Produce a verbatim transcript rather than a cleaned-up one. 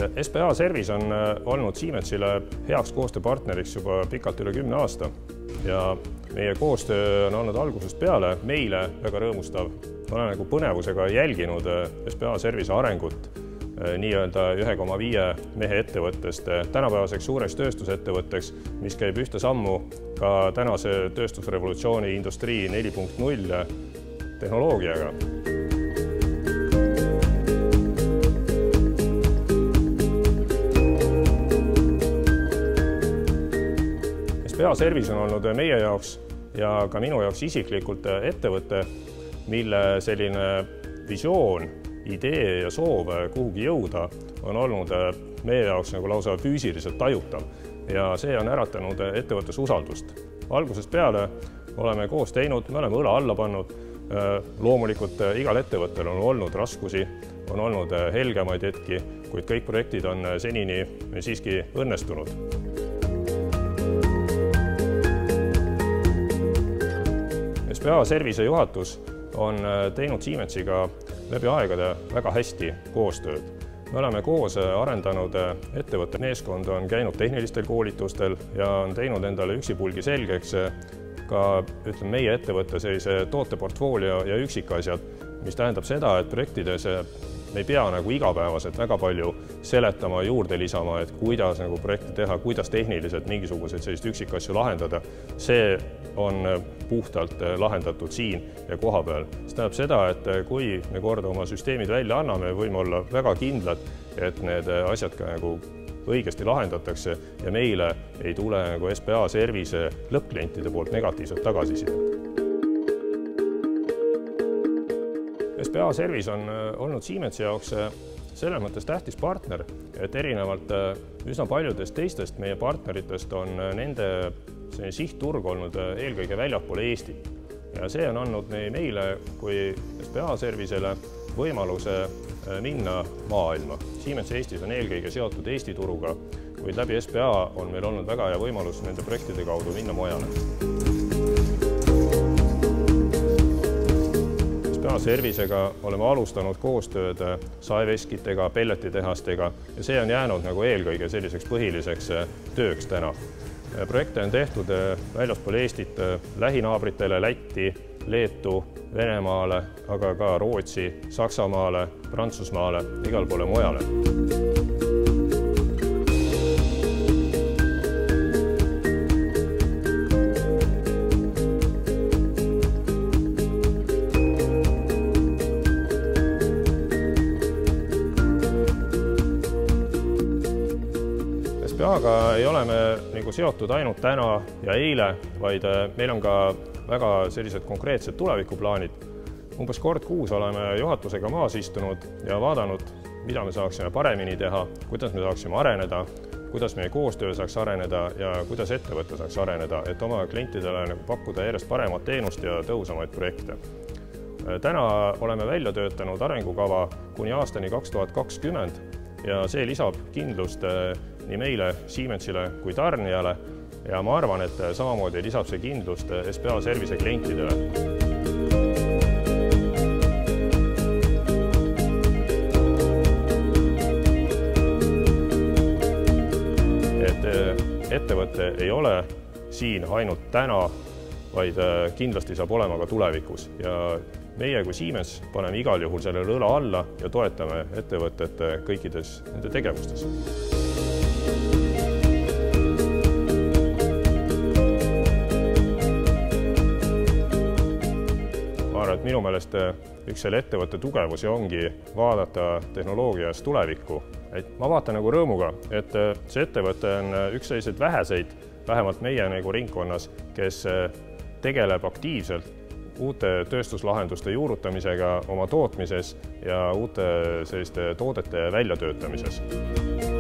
S P A Service on olnud Siemensile heaks koostööpartneriks juba pikalt üle kümne aasta ja meie koostöö on olnud algusest peale meile väga rõõmustav. Olen nagu põnevusega jälginud S P A Service arengut nii-öelda ühe koma viie mehe ettevõttest tänapäevaseks suureks tööstusettevõtteks, mis käib ühte sammu ka tänase tööstusrevolutsiooni industrii neli punkt null tehnoloogiaga. S P A Service on olnud meie jaoks ja ka minu jaoks isiklikult ettevõte, mille selline visioon, idee ja soov kuhugi jõuda on olnud meie jaoks nagu lausa füüsiliselt tajutav ja see on äratanud ettevõttes usaldust. Algusest peale oleme koos teinud, me oleme õla alla pannud. Loomulikult igal ettevõttel on olnud raskusi, on olnud helgemaid hetki, kuid kõik projektid on senini siiski õnnestunud. S P A Service juhatus on teinud Siemensiga läbi aegade väga hästi koostööd. Me oleme koos arendanud ettevõtte meeskond, on käinud tehnilistel koolitustel ja on teinud endale üksipulgi selgeks ka ütleme, meie ettevõtte sellise tooteportfoolio ja üksikasjad, mis tähendab seda, et projektides me ei pea nagu igapäevaselt väga palju seletama, juurde lisama, et kuidas nagu projekti teha, kuidas tehniliselt mingisuguseid sellist üksikasju lahendada. See on puhtalt lahendatud siin ja koha peal. See tähendab seda, et kui me korda oma süsteemid välja anname, võime olla väga kindlad, et need asjad ka nagu õigesti lahendatakse ja meile ei tule nagu S P A Service lõppklientide poolt negatiivselt tagasisidet. S P A Service on olnud Siemensi jaoks selles mõttes tähtis partner, et erinevalt üsna paljudest teistest meie partneritest on nende sihtturg olnud eelkõige väljapoole Eestit. Ja see on andnud meile kui S P A Servicele võimaluse minna maailma. Siemens Eestis on eelkõige seotud Eesti turuga, kuid läbi S P A on meil olnud väga hea võimalus nende projektide kaudu minna mujale. S P A Servicega oleme alustanud koostööd saeveskitega, pelletitehastega ja see on jäänud nagu eelkõige selliseks põhiliseks tööks täna. Projekte on tehtud väljaspool Eestit lähinaabritele, Lätti, Leetu, Venemaale, aga ka Rootsi, Saksamaale, Prantsusmaale, igal poole mujale. S P A-ga ei ole me nagu seotud ainult täna ja eile, vaid meil on ka väga sellised konkreetsed tulevikuplaanid. Umbes kord kuus oleme juhatusega maas istunud ja vaadanud, mida me saaksime paremini teha, kuidas me saaksime areneda, kuidas meie koostöö saaks areneda ja kuidas ettevõte saaks areneda, et oma klientidele nagu pakkuda järjest paremat teenust ja tõhusamaid projekte. Täna oleme välja töötanud arengukava kuni aastani kaks tuhat kakskümmend ja see lisab kindlust nii meile, Siemensile kui tarnijale ja ma arvan, et samamoodi lisab see kindlust S P A Service klientidele. Et ettevõte ei ole siin ainult täna, vaid kindlasti saab olema ka tulevikus ja meie kui Siemens paneme igal juhul sellele õla alla ja toetame ettevõtet kõikides nende tegevustes. Et minu meelest üks selle ettevõtte tugevusi ongi vaadata tehnoloogias tulevikku. Et ma vaatan nagu rõõmuga, et see ettevõte on üks selliseid väheseid, vähemalt meie nagu ringkonnas, kes tegeleb aktiivselt uute tööstuslahenduste juurutamisega oma tootmises ja uute selliste toodete väljatöötamises.